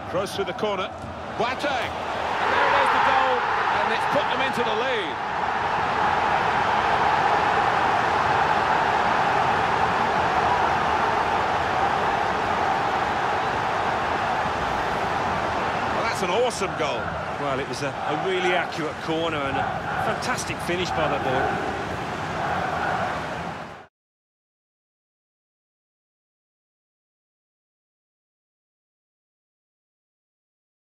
Cross through the corner. Boateng! And there it is, the goal, and it's put them into the lead. Well, that's an awesome goal. Well, it was a really accurate corner and a fantastic finish by the boy.